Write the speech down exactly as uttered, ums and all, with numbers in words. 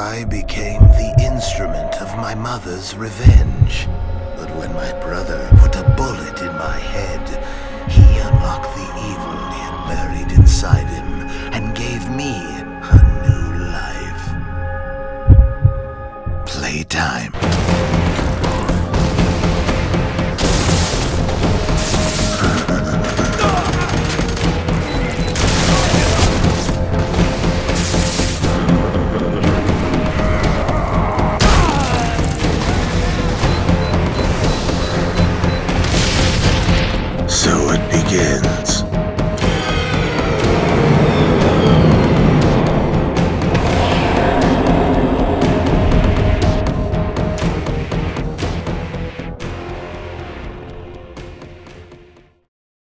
I became the instrument of my mother's revenge. But when my brother put a bullet in my head, he unlocked the evil he had buried inside him and gave me a new life. Playtime.